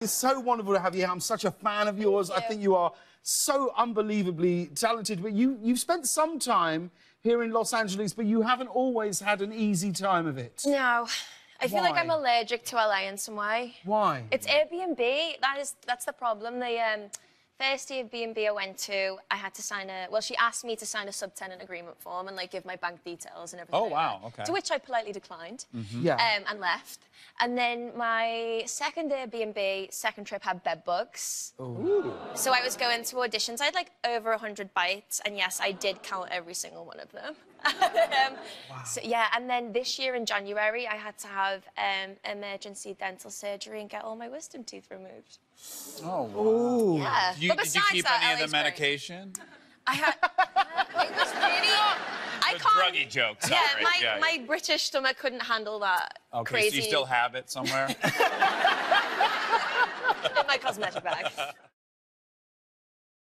It's so wonderful to have you here. I'm such a fan of yours. I think you are so unbelievably talented. But you've spent some time here in Los Angeles, but you haven't always had an easy time of it. No. I feel like Why? I'm allergic to LA in some way. Why? It's Airbnb. That's the problem. The first Airbnb I went to, I had to sign a... Well, she asked me to sign a subtenant agreement form and, like, give my bank details and everything. Oh, wow, okay. To which I politely declined. Yeah. And left. And then my second Airbnb, second trip, had bed bugs. Ooh. So I was going to auditions. I had, like, over 100 bites. And, yes, I did count every single one of them. Wow. So, yeah, and then this year in January, I had to have emergency dental surgery and get all my wisdom teeth removed. Oh, wow. Ooh. Yeah. Did you keep any of the medication? I had... it was really... I can't... Druggy jokes. Yeah, Right. my British stomach couldn't handle that Okay, crazy... so you still have it somewhere? in my cosmetic bag.